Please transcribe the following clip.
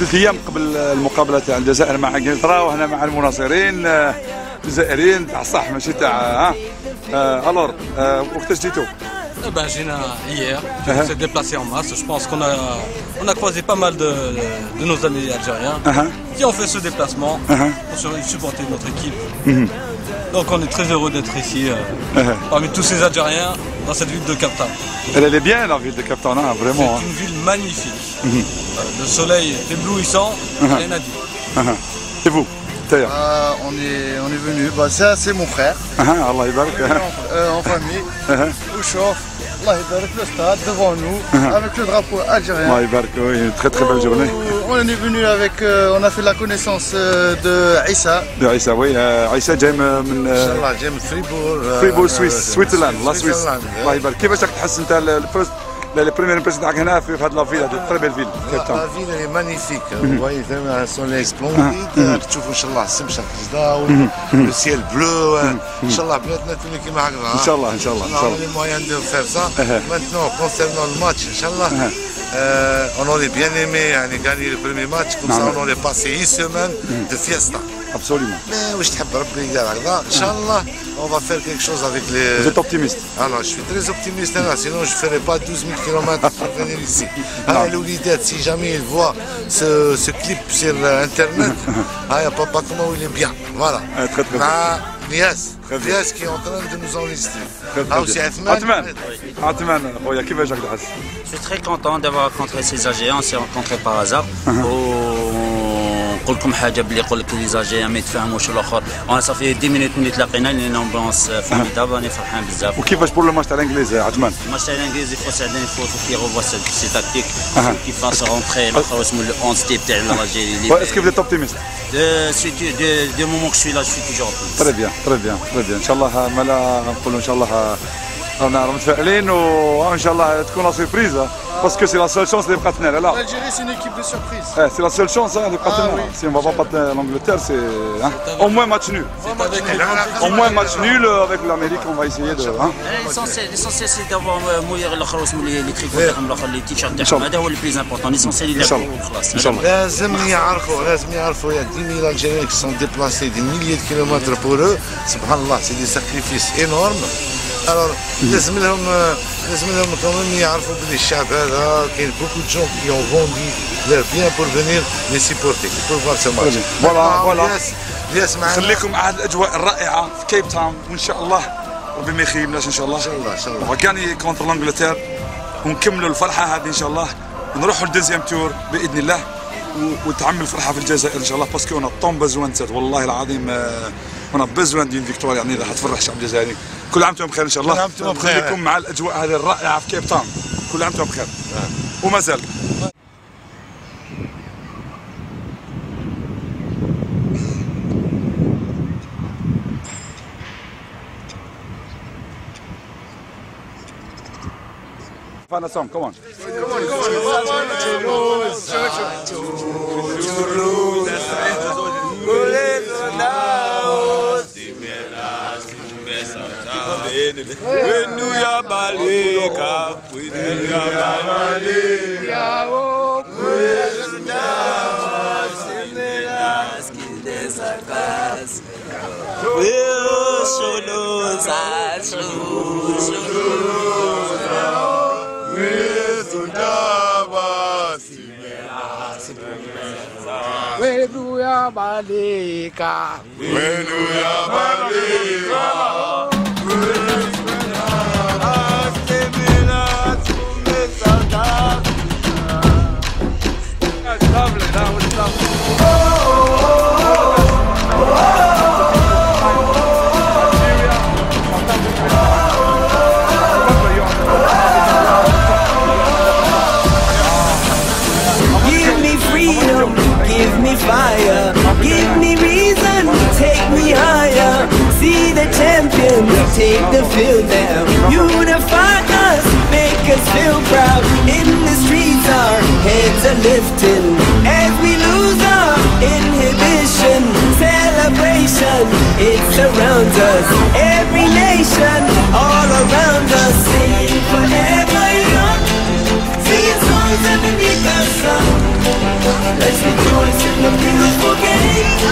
3 أيام قبل المقابله تاع الجزائر مع انجلترا، وهنا مع المناصرين الجزائريين تاع الصح ماشي تاع الور. وقتاش جيتوا؟ Ben, hier, on s'est déplacé en masse. Je pense qu'on a croisé pas mal de nos amis algériens qui ont fait ce déplacement pour supporter notre équipe. Donc on est très heureux d'être ici parmi tous ces Algériens dans cette ville de Cap Town. Elle est bien la ville de Cap Town, hein, vraiment. C'est une ville magnifique. Le soleil est éblouissant, rien à dire. Et vous? On est venu, ça c'est mon frère. Allah يبارك. En famille, au chauffe. Allah يبارك, le stade devant nous, avec le drapeau algérien. Allah يبارك, oui, une très très belle journée. On est venu avec, on a fait la connaissance de Issa. De Issa, oui. Issa جاي من Inch'Allah, جاي من فريبور سويسرلاند. الله سويس. الله يبارك. كيفاش راك تحس انت الفرست les premières impressions تاعك هنا في هذه لا فيلا très belle ville. La ville elle est magnifique. Vous voyez, le soleil splendide. تشوفوا ان شاء الله السمشه كذا le ciel bleu. ان شاء الله بلادنا تولي كيما هكذا. ان شاء الله ان شاء الله ان شاء الله. On a les moyens de faire ça. Maintenant concernant le match, inchallah, on aurait bien aimé gagner le premier match, comme ça on aurait passé une semaine de fiesta. Absolument. Mais واش تحب ربي يدير هكذا. Inchallah, on va faire quelque chose avec les. Vous êtes optimiste? Alors, je suis très optimiste là, sinon je ne ferai pas 12 000 km pour venir ici. L'Oulidet, si jamais il voit ce clip sur Internet, papa, comment il est bien. Voilà. Très très bien. Lias qui est en train de nous enregistrer. Je suis très content d'avoir rencontré ces Algériens. On s'est rencontrés par hasard. نقول لكم حاجه بلي يقول لك لي زاجيان ما يتفاهموش الاخر. انا صافي 10 مينوت ملي تلاقينا لان امبونس فورميدابل. راني فرحان بزاف. وكيفاش بور لو ماتش تاع الانجليز عثمان؟ الماتش تاع الانجليز يفو ساعدنا يفو كي ريفوا سي تاكتيك كيفاش رونتري الاخر اسمه لو 11 تيب تاع الجيري. اسكو vous êtes optimiste؟ دو مومون كو سوي لا جو سوي توجور اوبتيميست. تري بيان تري بيان تري بيان. ان شاء الله مالا نقولوا ان شاء الله رانا متفائلين وان شاء الله تكون لا سوربريز باسكو سي لا سول شونس اللي بقات لنا. لا l'Algérie c'est une équipe de surprise. سي لا سول شونس اللي بقات لنا. سي اون فا با l'Angleterre c'est au moins match nul. Au moins match nul avec l'Amérique on va essayer de. L'essentiel c'est d'avoir موير الاخر اسمه لي تريكو تاعهم الاخر لي تيشيرت تاعهم. هذا هو البليز امبورطون. ليسونسيال يلعبوا وخلاص. ان شاء الله. لازم يعرفوا يا 10 000 Algériens qui sont déplacés des milliers de kilomètres pour eux. Subhanallah, c'est des sacrifices énormes. Alors لازم لهم كمان يعرفوا بلي الشعب هذا كاين beaucoup de gens qui ont vendu leur bien pour venir les supporter pour voir ce match. فوالا خليكم مع هذه الاجواء الرائعه في كيب تاون وان شاء الله ربي ما يخيبناش ان شاء الله. ان شاء الله غاني كونتر لانجلتير ونكملوا الفرحه هذه ان شاء الله ونروحوا للدوزيام تور باذن الله وتعمل الفرحه في الجزائر ان شاء الله باسكو انا طون بزوان والله العظيم انا بزوان دين فيكتوريا يعني راح تفرح الشعب الجزائري. كل عام وانتم بخير ان شاء الله. كل عام وانتم بخير. خليكم مع الاجواء هذه الرائعه في كيب تاون. كل عام وانتم بخير. وما زال Find a song, come on. Wenu ya Malika, Wenu ya Malika. That's lovely, that was lovely. Give me freedom, give me fire, give me reason, take me higher. See the champions, take the field now. Unify us, make us feel proud. In the streets our heads are lifting as we lose our inhibition. Celebration, it surrounds us. Every nation, all around us. Sing forever young, singing songs underneath the sun. Let's rejoice in the beautiful game.